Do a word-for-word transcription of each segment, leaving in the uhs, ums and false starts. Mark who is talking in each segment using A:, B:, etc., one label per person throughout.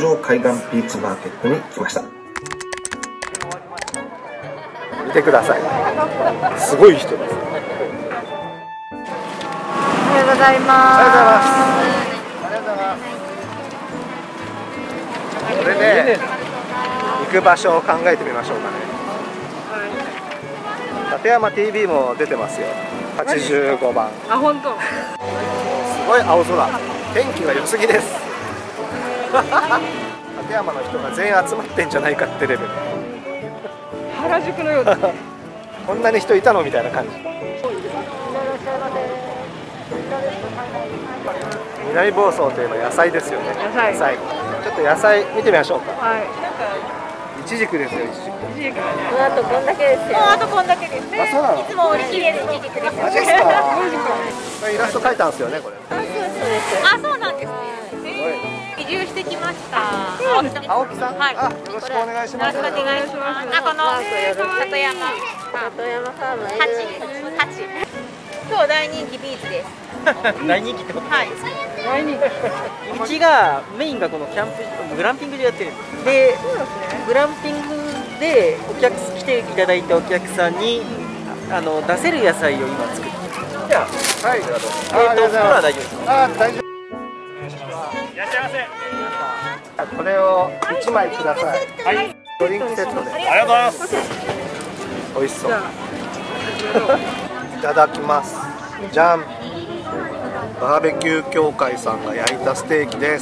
A: 条海岸ビーチマーケットに来ました。
B: 見てください、すごい人です。
C: おはようございます。
B: ありがとうございます。ありがとうございます。これで行く場所を考えてみましょうかね。立山 ティービー も出てますよ。はちじゅうごばん。
C: あ、本当。
B: すごい青空。天気が良すぎです。立山の人が全員集まってんじゃないかってレベル。
C: 原宿のようだ。
B: こんなに人いたのみたいな感じ。南房総といえば野菜ですよね。
C: 野菜。
B: 野菜。ちょっと野菜見てみましょうか。
C: はい。
B: イチジクですよ、イチジク。
D: あとこんだけですよ。あとこんだけです。
B: あ、そうなの。
D: いつも売り切れるイチジクです。
B: マジですか。これイラスト描いたんですよね、これ。
D: あ、そうなんですね。移住してきました。
B: 青木さん。
D: はい。
B: あ、よろしくお願いします。
D: よろしくお願いします。あ、この里山。里山ファーム。八。八。今日大人気ビーチです。
E: 大人気ってこと
D: はい。
C: 来年。
E: うちがメインがこのキャンプグランピングでやってるんですでグランピングでお客来ていただいたお客さんにあの出せる野菜を今作ってじゃあ
B: はい。
E: えっと袋は大丈夫ですか。
B: あ、大丈夫。いらっしゃいませ。これを一枚ください。はい。ドリンクセットで。ありがとうございます。美味しそう。いただきます。じゃん。バーベキュー協会さんが焼いたステーキです。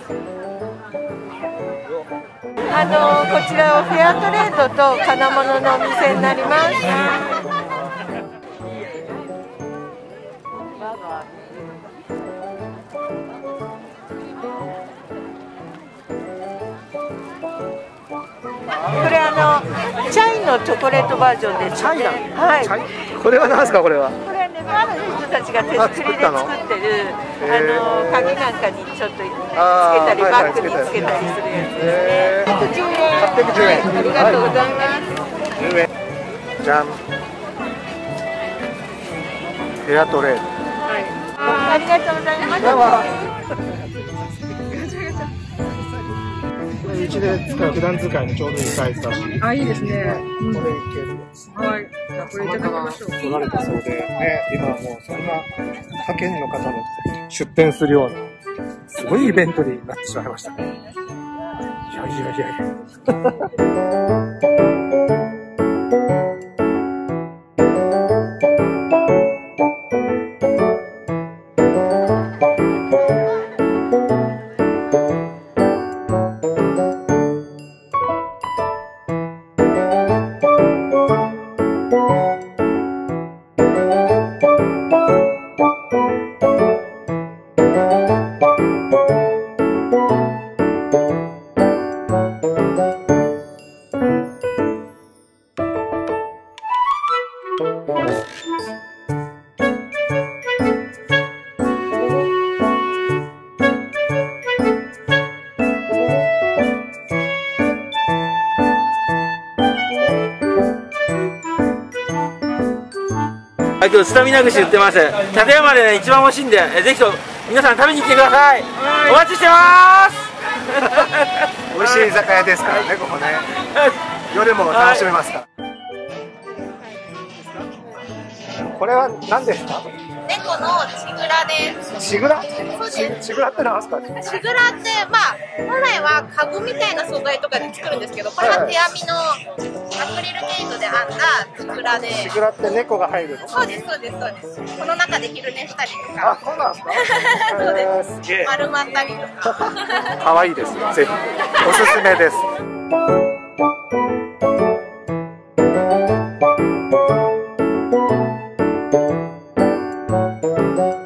C: あのこちらはフェアトレードと金物のお店になります。これあのチャイのチョコレートバージョンです、ね。
B: チャイなの。
C: はい。
B: チャイ。これは何ですか、これは。
C: これはネパールの人たちが手作りで作ってるあの鍵なんかにちょっとつけたりバッグにつけたりするやつですね。はっぴゃくじゅうえん。
B: はっぴゃくじゅうえん。
C: ありがとうございます。
B: じゅうえん。じゃん。フェアトレード。
C: はい。ありがとうございます。
B: どうも。うちで使う普段使いにちょうどいいサイズだし。
C: あ、いいですね。
B: これいける。
C: はい。じゃあこれいただきましょう。
B: 取られたそうで、ね、今はもうそんな他県の方も出店するようなすごいイベントになってしまいましたね。いやいやいやいや。
E: 今日スタミナ串売ってます。立山でね一番美味しいんで、えぜひと皆さん食べに来てください。お待ちしてます。
B: 美味しい居酒屋ですからね、ここね。夜も楽しめますから。これは何ですか？
D: 猫のチグラです。
B: チグラ？
D: そうです。
B: チグラって何ですか？
D: チグラってまあ本来はカゴみたいな素材とかで作るんですけど、これは手編みのアクリル毛糸で編んだチグラで。
B: チグラって猫が入るの？
D: そうですそうですそうです。この中で昼寝したりとか。
B: あ、そうなんですか？
D: そうです。
B: すげえ。
D: 丸まったりとか。
B: 可愛いですよ。ぜひおすすめです。Thank you.